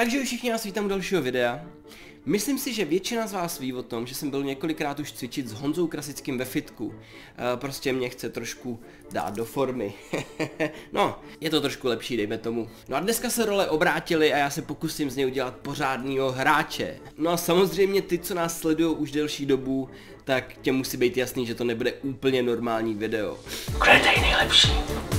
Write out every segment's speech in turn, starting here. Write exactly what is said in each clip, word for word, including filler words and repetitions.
Takže už všichni nás vítám u dalšího videa. Myslím si, že většina z vás ví o tom, že jsem byl několikrát už cvičit s Honzou Krasickým ve fitku. E, prostě mě chce trošku dát do formy. No, je to trošku lepší, dejme tomu. No a dneska se role obrátily a já se pokusím z něj udělat pořádnýho hráče. No a samozřejmě ty, co nás sledují už delší dobu, tak těm musí být jasný, že to nebude úplně normální video. Kdo je tady nejlepší?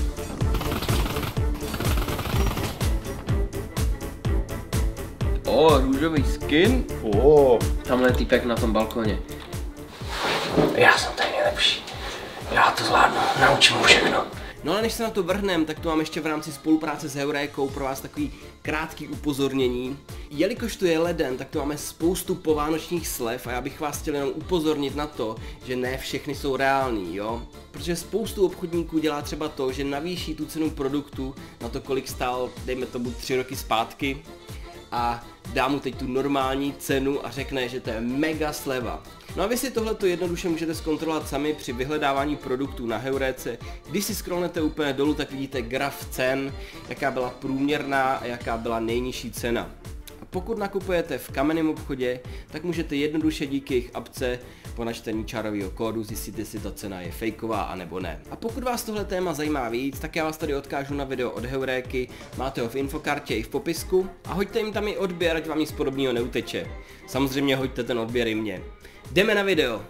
O, růžový skin? O, Tamhle je týpek na tom balkoně. Já jsem tady nejlepší. Já to zvládnu, naučím mu všechno. No ale než se na to vrhnem, tak tu mám ještě v rámci spolupráce s Heurékou pro vás takový krátký upozornění. Jelikož tu je leden, tak tu máme spoustu povánočních slev a já bych vás chtěl jenom upozornit na to, že ne všechny jsou reální, jo? Protože spoustu obchodníků dělá třeba to, že navýší tu cenu produktu na to, kolik stál, dejme tomu tři roky zpátky, a dá mu teď tu normální cenu a řekne, že to je mega sleva. No a vy si tohleto jednoduše můžete zkontrolovat sami při vyhledávání produktů na Heuréce. Když si scrollnete úplně dolů, tak vidíte graf cen, jaká byla průměrná a jaká byla nejnižší cena. A pokud nakupujete v kamenném obchodě, tak můžete jednoduše díky jejich apce po načtení čárového kódu zjistit, jestli ta cena je fejková a nebo ne. A pokud vás tohle téma zajímá víc, tak já vás tady odkážu na video od Heuréky, máte ho v infokartě i v popisku a hoďte jim tam i odběr, ať vám nic podobného neuteče. Samozřejmě hoďte ten odběr i mě. Jdeme na video.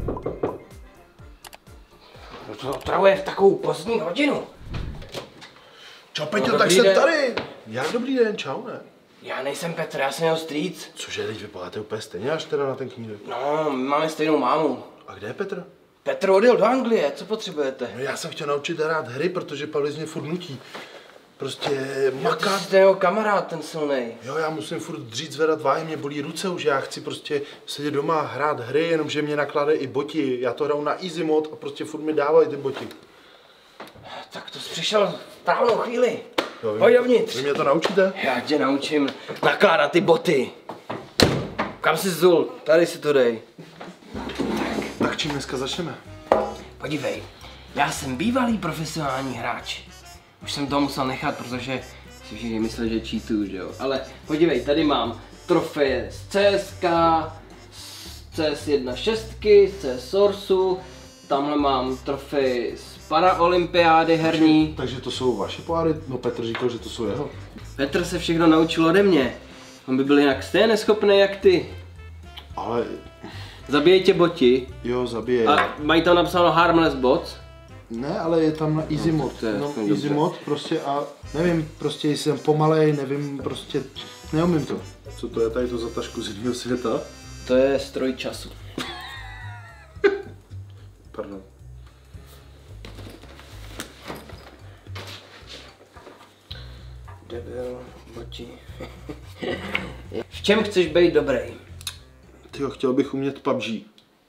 No to otravuje v takovou pozdní hodinu. čau Peťo, No, tak dobrý jsem den. tady. Jak dobrý den, čau, ne? Já nejsem Petr, já jsem jeho strýc. Cože, teď vypadáte úplně stejně až teda na ten knídek. No, my máme stejnou mámu. A kde je Petr? Petr odjel do Anglie, co potřebujete? No já jsem chtěl naučit hrát hry, protože Pavlis mě furt nutí. Prostě Ty makat. jsi ten jeho kamarád, ten silnej. Jo, já musím furt dřít, zvedat váhy, mě bolí ruce už, já chci prostě sedět doma, hrát hry, jenomže mě nakládají i boti. Já to hraju na easy mod a prostě furt mi dávají ty boti. Tak to jsi přišel v právnou chvíli. Jo, vy, Pojď dovnitř. Vy mě to naučíte? Já tě naučím nakládat ty boty. Kam jsi zul? Tady si to dej. Tak čím dneska začneme? Podívej, já jsem bývalý profesionální hráč. Už jsem to musel nechat, protože si všichni mysleli, že cheatuju, že jo. Ale podívej, tady mám trofeje z C S K, z C S jedna šestky, z C S Sourceu, tamhle mám trofej z paraolympiády herní. Takže to jsou vaše poháry? No Petr říkal, že to jsou jeho. Petr se všechno naučil ode mě. On by byl jinak stejně neschopný jak ty. Ale Zabijej tě boti. jo, zabije. A mají tam napsáno Harmless Bots. Ne, ale je tam na easy No, mod, to je no, aspoň easy dobře. mod prostě a nevím, prostě jsem pomalej, nevím, prostě neumím to. Co to je tady to za tašku z jiného světa? To je stroj času. Pardon. Debil, boti. V čem chceš být dobrý? Tyjo, chtěl bych umět P U B G.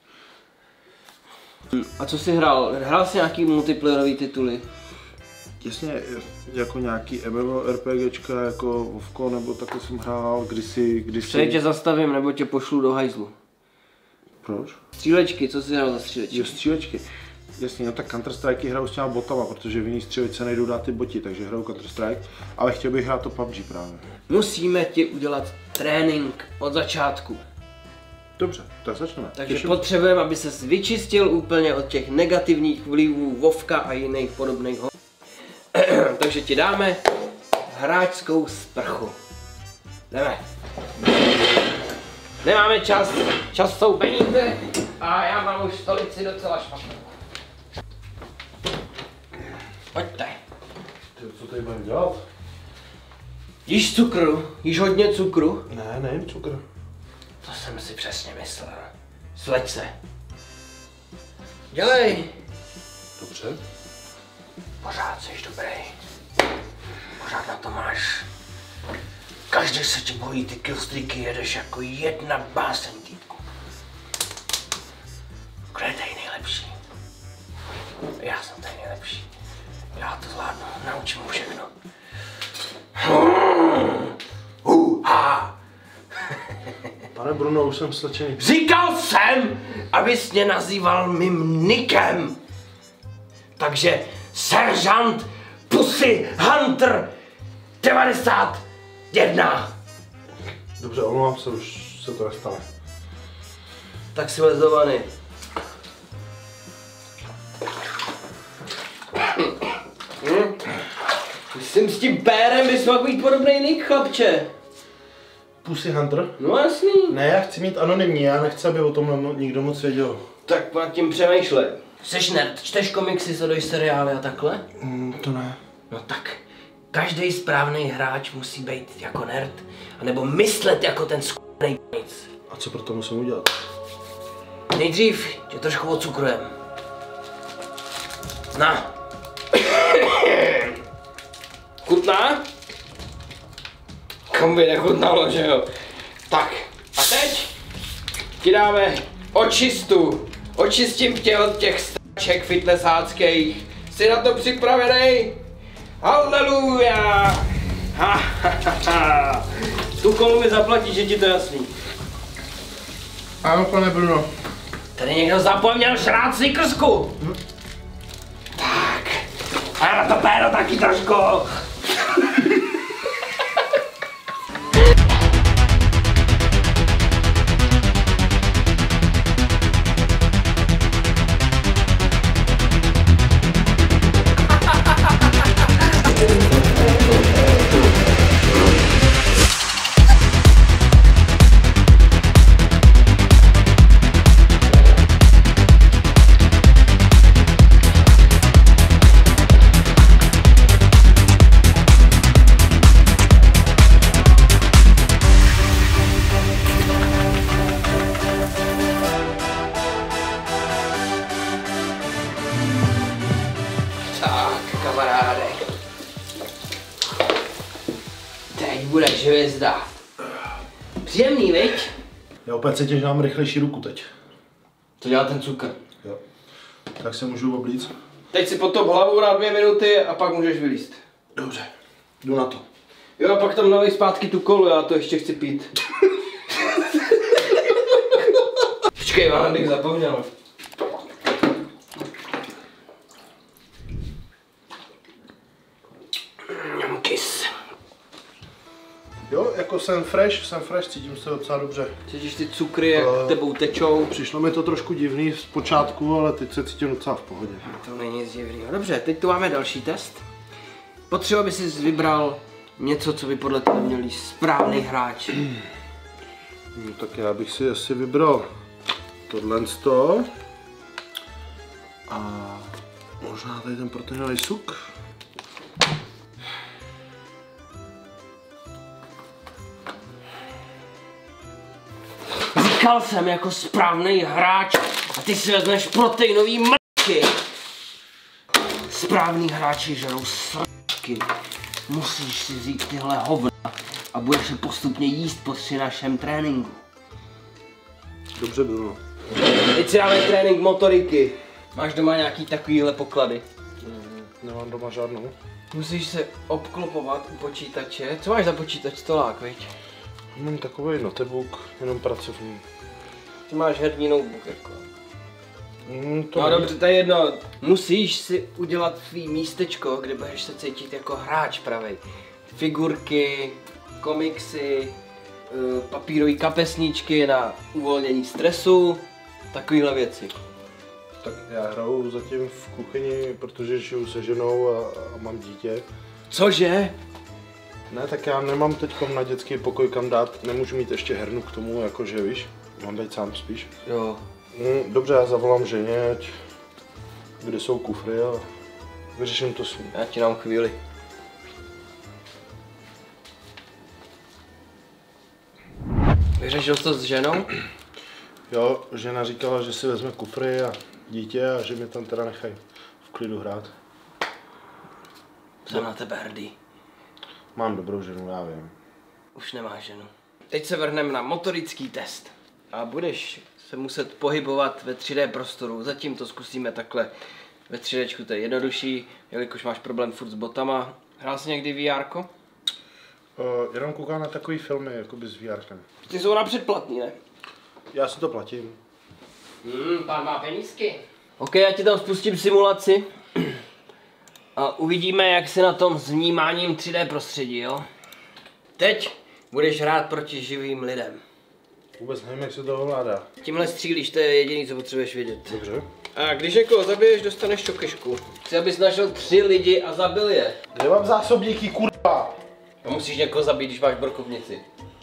A co jsi hrál? Hrál jsi nějaký multiplayerový tituly? Jasně, jako nějaký MMORPGčka, jako Vovko, nebo takhle jsem hrál kdysi, kdysi. Přeji tě zastavím, nebo tě pošlu do hajzlu. Proč? Střílečky, co jsi hrál za střílečky? Jo, střílečky. Jasně, no tak Counter-Strike hraju s těma botama, protože v jiný střílečce nejdou dát ty boti, takže hraju Counter-Strike, ale chtěl bych hrát to P U B G právě. Musíme ti udělat trénink od začátku. Dobře, tak začneme. Takže Těším. potřebujeme, aby ses vyčistil úplně od těch negativních vlivů Vovka a jiných podobných ho. Takže ti dáme hráčskou sprchu. Jdeme. Nemáme čas, čas jsou peníze a já mám už stolici docela špatnou. Pojďte. Ty, co tady budeme dělat? Jíš cukru? Jíš hodně cukru? Ne, nevím cukr. To jsem si přesně myslel. Sleď se. Dělej. Dobře. Pořád jsi dobrý. Pořád na to máš. Každý se ti bojí, ty killstreaky jedeš jako jedna báseň, týpku. Kdo je tady nejlepší? Já jsem tady nejlepší. Já to zvládnu, naučím mu všechno. Uha. Pane Bruno, už jsem slečený. Říkal jsem, abys mě nazýval mým nikem. Takže seržant Pussy Hunter devadesát jedna. Dobře, omlouvám se, už se to nestane. Tak si lezovaný. Hm? Myslím s tím pérem bys mohl být podobný Nick, chlapče. Pussy Hunter? No jasný. Ne, já chci mít anonymní, já nechci, aby o tom nikdo moc věděl. Tak nad tím přemýšlej. Jseš nerd, čteš komiksy, sleduješ seriály a takhle? Mm, to ne. No tak, každý správný hráč musí být jako nerd, anebo myslet jako ten s***nej nic. A co pro to musím udělat? Nejdřív tě trošku ocukrujem. Na. Chutná? Komu by nechutnalo, že jo? Tak, a teď ti dáme očistu. Očistím tě od těch straček fitnessáckých. Jsi na to připravený? Halleluja! Ha, ha, ha, ha. Tu kolu mi zaplatí, že ti to jasný. Ano, pane Bruno. Tady někdo zapomněl žrát snickersku. Hm? Tak. A já na to péro taky trošku. Budeš hvězda. Příjemný, viď? Já opět cítím, že mám rychlejší ruku teď. To dělá ten cukr. Jo. Tak se můžu oblíct. Teď si potop hlavu na dvě minuty a pak můžeš vylízt. Dobře, jdu na to. Jo, a pak tam nalej zpátky tu kolu, já to ještě chci pít. Počkej, mám bych zapomněl. Mňamkys. Jo, jako jsem fresh, jsem fresh, cítím se docela dobře. Cítíš ty cukry, jak uh, tebou tečou? Přišlo mi to trošku divný z počátku, ale teď se cítím docela v pohodě. To není nic divného. Dobře, teď tu máme další test. Potřeba by si vybral něco, co by podle tebe měl jít správný hráč. No, tak já bych si asi vybral tohle sto. A možná tady ten proteinový suk. Říkal jsem jako správný hráč a ty si vezmeš proteinový mrky. Správný hráči žerou sračky. Musíš si vzít tyhle hovna a budeš je postupně jíst po při našem tréninku. Dobře bylo. Teď si dáme trénink motoriky. Máš doma nějaký takovýhle poklady? Mm, nemám doma žádnou. Musíš se obklopovat u počítače. Co máš za počítač? Stolák, viď? Mám takový notebook, jenom pracovní. Ty máš herní notebook jako. Mm, to no není. dobře, to je jedno. Musíš si udělat svý místečko, kde budeš se cítit jako hráč pravej. Figurky, komiksy, papírové kapesníčky na uvolnění stresu, takovéhle věci. Tak já hraju zatím v kuchyni, protože žiju se ženou a, a mám dítě. Cože? Ne, tak já nemám teď na dětský pokoj kam dát, nemůžu mít ještě hernu k tomu, jakože víš, mám být sám spíš. Jo. Mm, dobře, já zavolám ženě, ať kde jsou kufry a vyřeším to s ní. Já ti dám chvíli. Vyřešil jsi to s ženou? Jo, žena říkala, že si vezme kufry a dítě a že mě tam teda nechají v klidu hrát. Jsem na tebe hrdý. Mám dobrou ženu, já vím. Už nemáš ženu. Teď se vrhneme na motorický test. A budeš se muset pohybovat ve tři dé prostoru. Zatím to zkusíme takhle ve tři déčku, to je jednodušší, jelikož máš problém furt s botama. Hrál jsi někdy V R ko? Uh, jenom koukám na takový filmy, jakoby s V R kem. Ty jsou na předplatný, ne? Já si to platím. Hmm, pán má penízky. Ok, já ti tam spustím simulaci. A uvidíme, jak se na tom s vnímáním tři dé prostředí, jo? Teď Budeš hrát proti živým lidem. Vůbec nevím, jak se to ovládá. Tímhle střílíš, to je jediný, co potřebuješ vědět. Dobře. A když někoho zabiješ, dostaneš čokešku. Chci, abys našel tři lidi a zabil je. Kde mám zásobníky, kurva? A musíš někoho zabít, když máš brokovnici.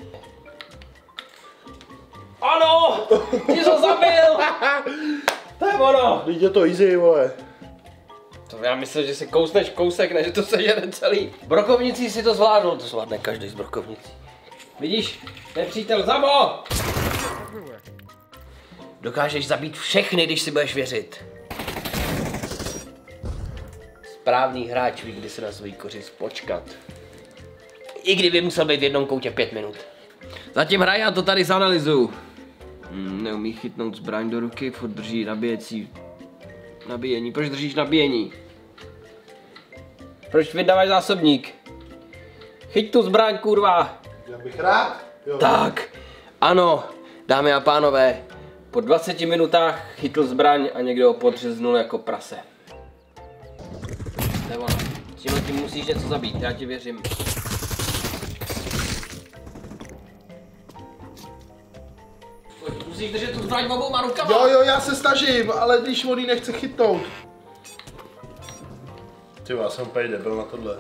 Ano! Ty jsi ho zabil! To je ono! Teď je to easy, vole. To já myslím, že si kousneš kousek, ne, že to sežene celý. Brokovnicí si to zvládl, to zvládne každý z brokovnicí. Vidíš? Nepřítel, Zabo! Dokážeš zabít všechny, když si budeš věřit. Správný hráč ví, kdy se na svůj kořist počkat. I kdyby musel být v jednom koutě pět minut. Zatím hraj, já to tady zanalyzuju. Hmm, neumí chytnout zbraň do ruky, furt drží nabíjecí... Nabíjení, proč držíš nabíjení? Proč vydáváš zásobník? Chyť tu zbraň, kurva! Já bych rád. Jo. Tak, ano, dámy a pánové, po dvaceti minutách chytl zbraň a někdo ho podřeznul jako prase. To je ono. Tímhle tím musíš něco zabít, já ti věřím. Musíš držet tu zbraň oboma rukama. Jo, jo, já se snažím, ale když on ji nechce chytnout. Ty já jsem úplně debil na tohle.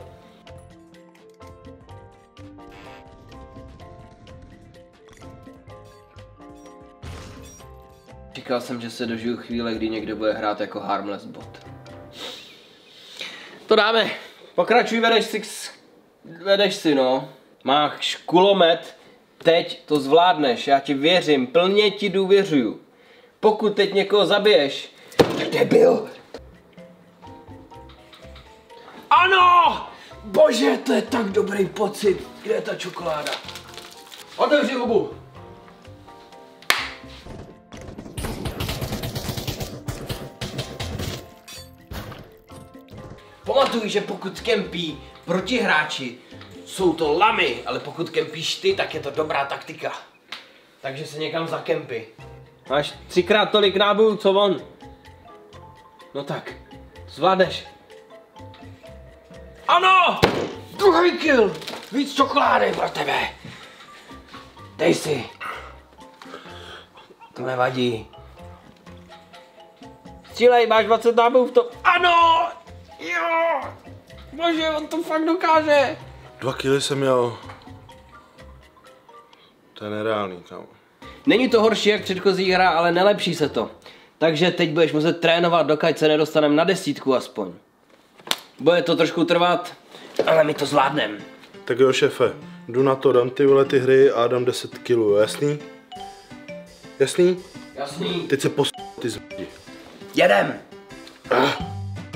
Říkal jsem, že se dožiju chvíle, kdy někdo bude hrát jako harmless bot. To dáme. Pokračuj, vedeš si, vedeš si no. Máš kulomet, teď to zvládneš, já ti věřím, plně ti důvěřuju. Pokud teď někoho zabiješ, tak debil. Ano! Bože, to je tak dobrý pocit. Kde je ta čokoláda? Otevři hubu. Pamatuj, že pokud kempí protihráči, jsou to lamy, ale pokud kempíš ty, tak je to dobrá taktika. Takže se někam zakempy. Máš třikrát tolik nábojů, co on. No tak, zvládneš. Ano! Druhý kill! Víc čokolády pro tebe. Dej si. To nevadí. Střílej, máš dvacet nábojů v tom. Ano! Jo! Bože, on to fakt dokáže. Dva kily jsem měl. To je nereálný, kámo. Není to horší jak předchozí hra, ale nelepší se to. Takže teď budeš muset trénovat, dokud se nedostaneme na desítku aspoň. Bude to trošku trvat, ale my to zvládneme. Tak jo, šéfe, jdu na to, dám ty vole ty hry a dám deset kilů, jasný? Jasný? Jasný. Teď se pos... ty zbudi. Jedem. Ah.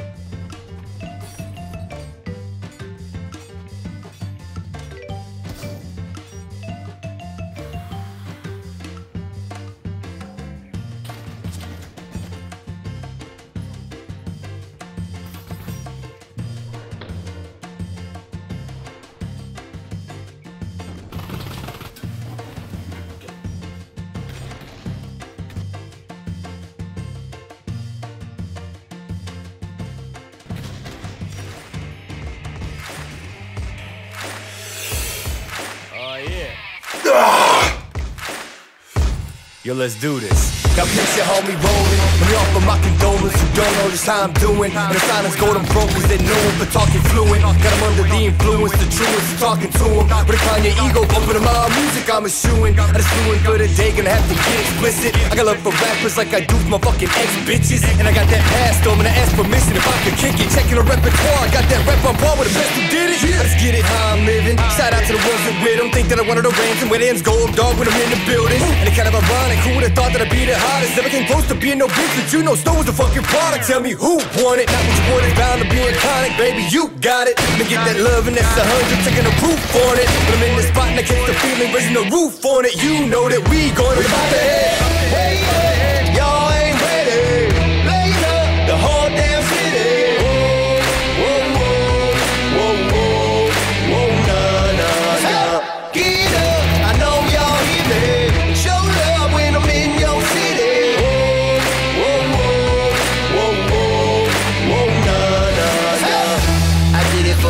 Yo, let's do this. Got picture homie rolling. Let me offer my condolence. You don't know just how I'm doing. And the silence go to broke cause they know him for talking fluent. Got him under the influence, the truest, talking to him. But if find your ego, bumping to my music, I'm eschewing. I just doing for the day, gonna have to get explicit. I got love for rappers like I do for my fucking ex-bitches. And I got that past, though, I'm gonna ask permission if I could kick it. Checking the repertoire, I got that rep on par with the best who did it. I just get it how I'm living. Shout out to the ones that with them. Think that I wanted a ransom where ends gold dog when I'm in the building. And it kind of ironic, who would've thought that I'd be the hottest? Never came close to being no bitch, but you know Snow was the fucking product. Tell me who won it, not what you want, it's bound to be iconic. Baby, you got it. Let me get that love and that's a hundred, taking a proof on it. When I'm in the spot and I catch the feeling, raising the roof on it. You know that we gonna about to head. Hey, hey, y'all ain't ready. Blaze up the whole damn city. Whoa, whoa, whoa, whoa, whoa, whoa, nah, nah, nah. Get up, I know y'all hear me. Show love when I'm in your city. Whoa, whoa, whoa, whoa, whoa, whoa, nah, nah, nah. I did it for the five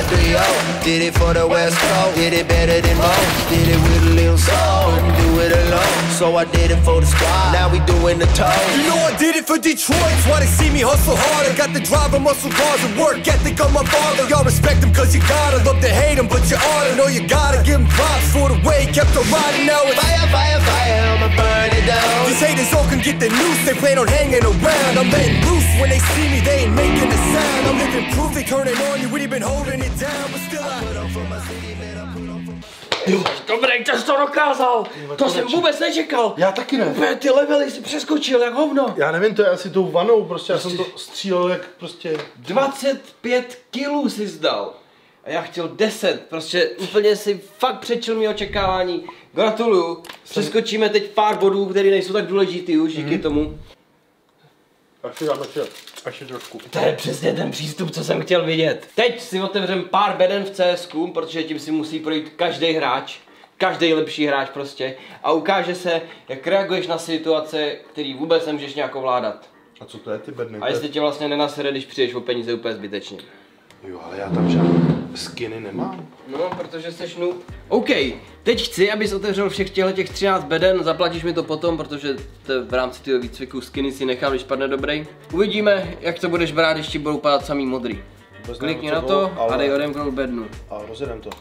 do yo. Did it for the West Coast, did it better than most. Did it with a little soul, couldn't do it alone. So I did it for the squad, now we doing the toe. You know I did it for Detroit, that's why they see me hustle hard. I got the drive and muscle cars and work ethic of my father. Y'all respect him cause you gotta, love to hate him but you oughta. Know you gotta give him props for the way he kept on riding. Now it's fire, fire, fire, I'ma burn it down. These haters all can get the noose, they plan on hanging around. I'm letting loose, when they see me they ain't making a sound. I'm living proof, they turn it on you, we been holding it down. But still I put on for my city, man, I put on for Jo, dobrý, to jsi to dokázal, to jsem vůbec nečekal. Já taky ne. Úplně ty levely jsi přeskočil jak hovno. Já nevím, to je asi tou vanou, prostě já jsem to střílel jak prostě... dvacet pět kilů jsi zdal. A já chtěl deset, prostě úplně si fakt předčil mý očekávání. Gratuluju, přeskočíme teď pár bodů, které nejsou tak důležitý už díky mm-hmm. tomu. Až si dáme ještě trošku. To je přesně ten přístup, co jsem chtěl vidět. Teď si otevřem pár beden v C S ku, protože tím si musí projít každý hráč. Každý lepší hráč prostě. A ukáže se, jak reaguješ na situace, který vůbec nemůžeš nějak ovládat. A co to je ty bedny? A jestli tě vlastně nenasere, když přijdeš o peníze úplně zbytečně. Jo, ale já tam žádné skiny nemám. No, protože jsi noob. OK, teď chci, abys otevřel všech těchto třináct beden, zaplatíš mi to potom, protože to v rámci toho výcviku skiny si nechám, když padne dobrý. Uvidíme, jak to budeš brát, když ti budou padat samý modrý. Klikni na to ale... a dej odemknout bednu. A rozjedem to.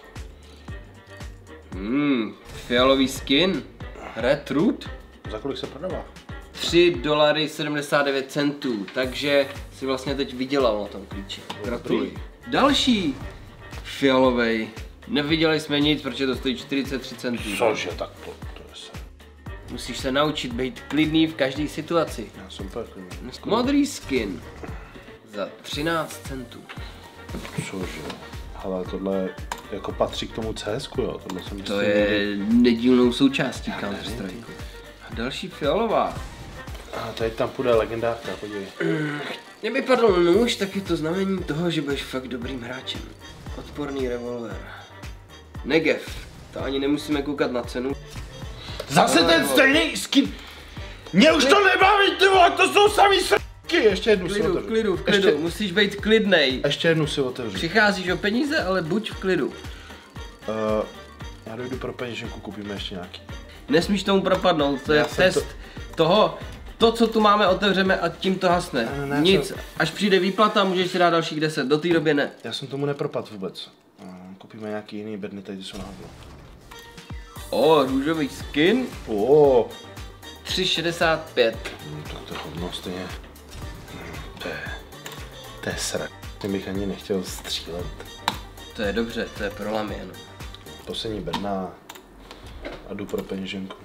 Hmm, fialový skin. Red Root. Za kolik se prodává? tři dolary sedmdesát devět centů, takže si vlastně teď vydělal na tom klíči. Gratuluji. Další fialovej. Neviděli jsme nic, protože to stojí čtyřicet tři centů. Cože, tak to, to je se. Musíš se naučit být klidný v každé situaci. Já jsem úplně klidný. Modrý skin za třináct centů. Cože, ale tohle jako patří k tomu C S ku, jo? Tohle jsem to je nedílnou součástí Counter-Strike. A další fialová. A tady tam půjde legendárka, podívej. Mě by padl nůž, tak je to znamení toho, že budeš fakt dobrým hráčem. Odporný revolver. Negev. To ani nemusíme koukat na cenu. Zase ten revolver. Stejný skin. Mě už to nebaví, ty vole, to jsou samý s***ky. Ještě jednu klidu, si otevřu. V klidu, v klidu, ještě... musíš být klidnej. Ještě jednu si otevřu. Přicházíš o peníze, ale buď v klidu. Uh, já dojdu pro peněženku, koupíme ještě nějaký. Nesmíš tomu propadnout, to je já test to... toho. To, co tu máme, otevřeme a tím to hasne. Ne, ne, nic, jsem... až přijde výplata, můžeš si dát dalších deset, do té doby ne. Já jsem tomu nepropadl vůbec. Koupíme nějaký jiný bedny, tady jsou na hovno. O, růžový skin. O, tři šedesát pět. Hmm, tak to je hovno stejně. Hmm, to je... To je srak. Tím bych ani nechtěl střílet. To je dobře, to je pro lamy jenom. Poslední bedna a jdu pro peněženku.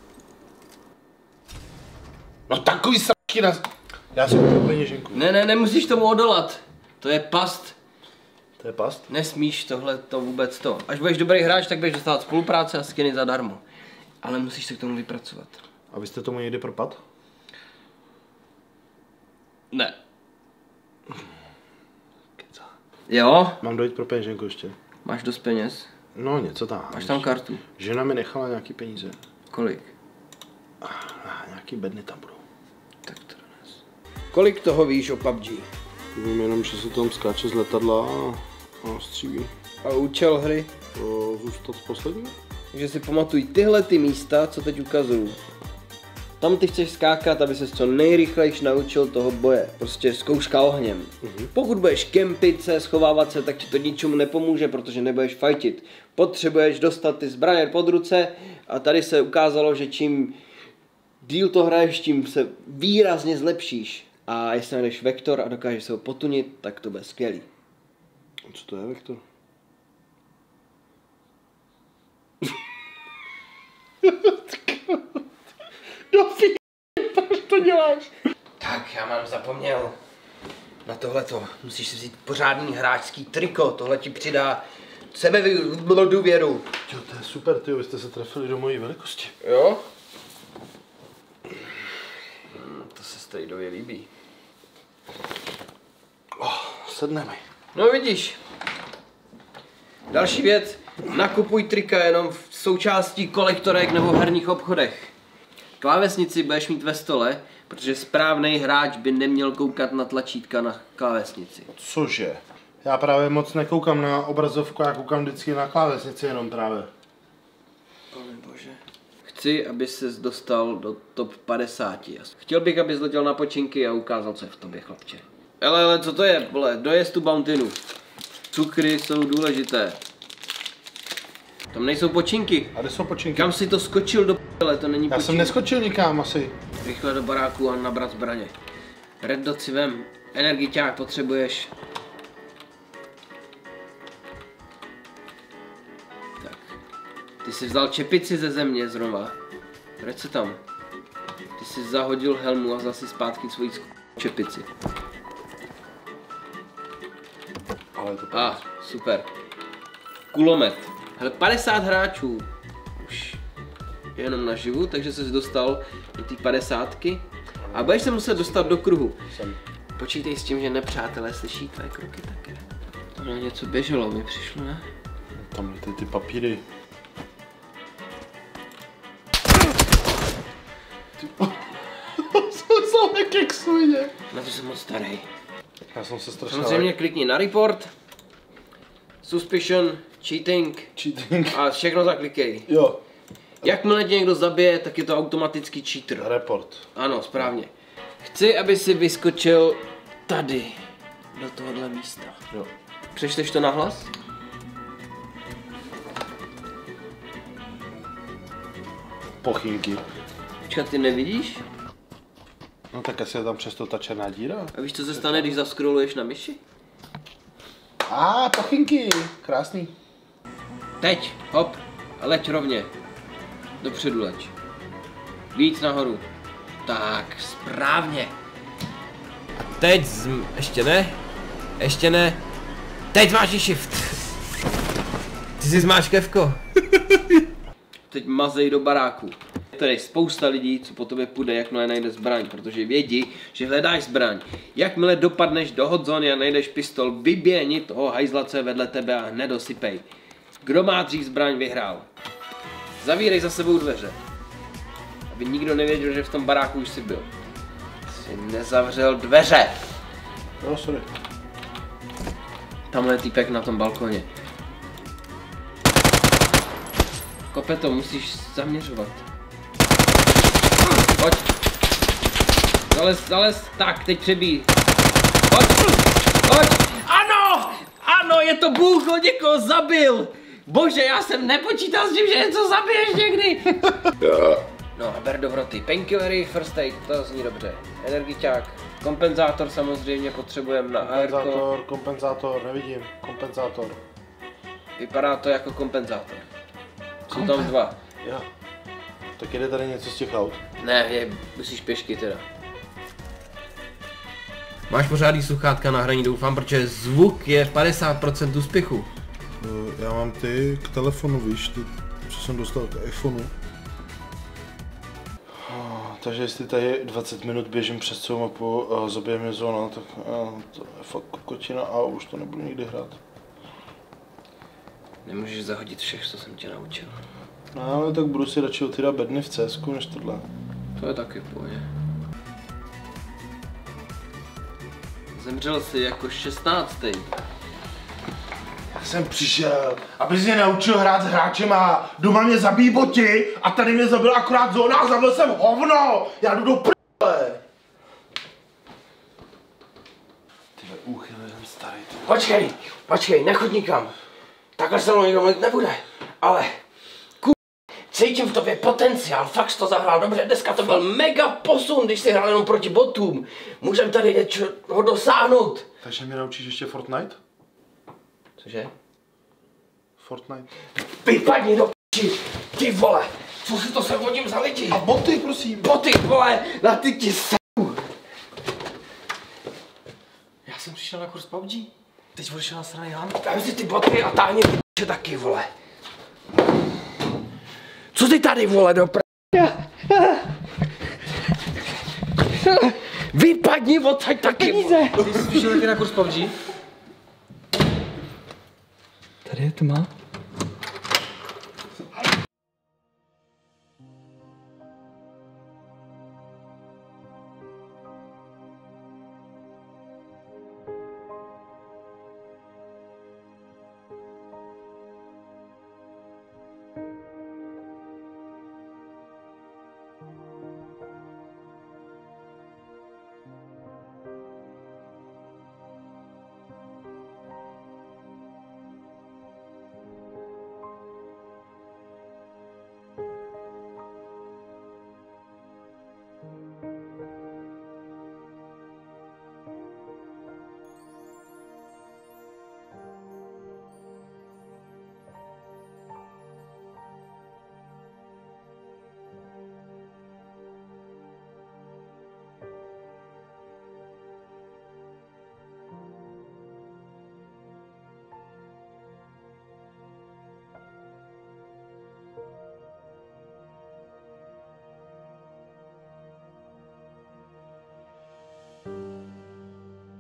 No takový s***ky na... Já si kupu peněženku. Ne, ne, nemusíš tomu odolat. To je past. To je past? Nesmíš tohle to vůbec to. Až budeš dobrý hráč, tak budeš dostávat spolupráce a skiny zadarmo. Ale musíš se k tomu vypracovat. A vy jste tomu někdy propad? Ne. Keca. Jo? Mám dojít pro peněženku ještě. Máš dost peněz? No něco tam. Máš tam kartu? Žena mi nechala nějaký peníze. Kolik? Ah, nějaký bedny tam budou. Tak to dones. Kolik toho víš o P U B G? Vím jenom, že se tam skáče z letadla a střílí. A účel hry? O, zůstat poslední? Takže si pamatuj tyhle ty místa, co teď ukazuju. Tam ty chceš skákat, aby ses co nejrychlejš naučil toho boje. Prostě zkouška ohněm. Uh-huh. Pokud budeš kempit se, schovávat se, tak ti to ničemu nepomůže, protože nebudeš fightit. Potřebuješ dostat ty zbraně pod ruce a tady se ukázalo, že čím díl to hraješ, tím se výrazně zlepšíš. A jestli najdeš vektor a dokážeš se ho potunit, tak to bude skvělý. Co to je vektor? No fí, proč to děláš? Tak, já mám zapomněl na tohleto. Musíš si vzít pořádný hráčský triko, tohle ti přidá sebedůvěru. Jo, to je super, tyjo, vy jste se trefili do mojí velikosti. Jo? Hmm, to se Strejdovi líbí. Oh, sedne mi. No vidíš. Další věc, nakupuj trika jenom v součástí kolektorek nebo v herních obchodech. Klávesnici budeš mít ve stole, protože správný hráč by neměl koukat na tlačítka na klávesnici. Cože? Já právě moc nekoukám na obrazovku, já koukám vždycky na klávesnici jenom právě. Pane bože. Chci, aby ses dostal do top padesáti. Chtěl bych, abys letěl na počinky a ukázal, co je v tobě, chlapče. Hele, ale co to je, vole, dojezd tu Bountinu. Cukry jsou důležité. Tam nejsou počinky. A kde jsou počinky? Kam si to skočil do p***le, to není Já počink. jsem neskočil nikam asi. Rychle do baráku a nabrat zbraně. Red Dot si vem, energiťák potřebuješ. Tak. Ty jsi vzal čepici ze země znova. Proč se tam? Ty jsi zahodil helmu a vzal si zpátky svoji čepici. Ale to A, ah, super. Kulomet. Hele, padesát hráčů. Už jenom naživu, takže jsi dostal do té padesátky. A budeš se muset dostat do kruhu. Jsem. Počítej s tím, že nepřátelé slyší tvé kroky také. Tamhle něco běželo, mi přišlo, ne? Tamhle ty, ty papíry. Jsou jak svině. Na to jsem moc starý. Já jsem se strašně... Samozřejmě klikni na report, suspicion, cheating Cheating. a všechno zaklikej. Jo. Jakmile tě někdo zabije, tak je to automatický cheater. Report. Ano, správně. Chci, aby si vyskočil tady, do tohohle místa. Jo. Přečteš to nahlas? Pochynky. Počkat, ty nevidíš? No tak asi je tam přesto ta černá díra. A víš, co se stane, když zaskroluješ na myši? A pochynky. Krásný. Teď, hop, a leď rovně. Dopředu leď. Víc nahoru. Tak, správně. A teď zm... ještě ne. Ještě ne. Teď zmáčkni shift. Ty si zmáčkevko. Teď mazej do baráku. Je tady spousta lidí, co po tobě půjde, jakmile najde zbraň, protože vědí, že hledáš zbraň. Jakmile dopadneš do hot zóny a najdeš pistol, vyběhni toho hajzla, co je vedle tebe a hned dosypej. Kdo má dřív zbraň, vyhrál. Zavírej za sebou dveře. Aby nikdo nevěděl, že v tom baráku už jsi byl. Jsi nezavřel dveře. No, sorry. Tamhle je týpek na tom balkoně. Kopeto, musíš zaměřovat. Pojď. Zalez, zalez, tak, teď přebíj. Pojď, pojď. Ano, ano, je to Bůh, on někoho zabil. Bože, já jsem nepočítal s tím, že něco zabiješ někdy. No a ber dobroty. Painkillery, first aid, to zní dobře. Energiťák, kompenzátor samozřejmě potřebujeme na aerko. Kompenzátor, kompenzátor, nevidím. Kompenzátor. Vypadá to jako kompenzátor. Jsou tam dva. Jo. Tak jde tady něco z těch aut? Ne, je, musíš pěšky teda. Máš pořádný sluchátka na hraní, doufám, protože zvuk je padesát procent úspěchu. Já mám ty k telefonu, víš, ty, co jsem dostal k iPhoneu. Takže jestli tady dvacet minut běžím přes celou mapu a zabije mě zóna, tak a, to je fakt kokotina a už to nebudu nikdy hrát. Nemůžeš zahodit všech, co jsem tě naučil. No ale tak budu si radši otvírat bedny v C S ku než tohle. To je taky v pohodě. Zemřel jsi jako šestnáctý. Já jsem přišel, abys mě naučil hrát s hráčem a doma mě zabíjí boti a tady mě zabil akorát zóna a zabil jsem hovno! Já jdu do p***le! Ty úchylný ten starý. Ty. Počkej, počkej, nechoď nikam. Takhle se mnou nikdo mluvit nebude. Ale, ku... cítím v tobě potenciál, fakt jsi to zahrál dobře. Dneska to byl mega posun, když jsi hrál jenom proti botům. Můžem tady něčeho dosáhnout. Takže mě naučíš ještě Fortnite? Cože? Fortnite. Vypadni do p***či, ty vole. Co si to se vodím za lidi? A boty, prosím. Boty, vole, na ty ti s***. Já jsem přišel na kurz P U B G. Teď odešel na straně Han. Dám si ty boty a táhni ty p***če taky, vole. Co ty tady, vole, do pr***? Vypadni odsaď taky, vole. Ty jsi přišel taky na kurz P U B G? Tady je tma.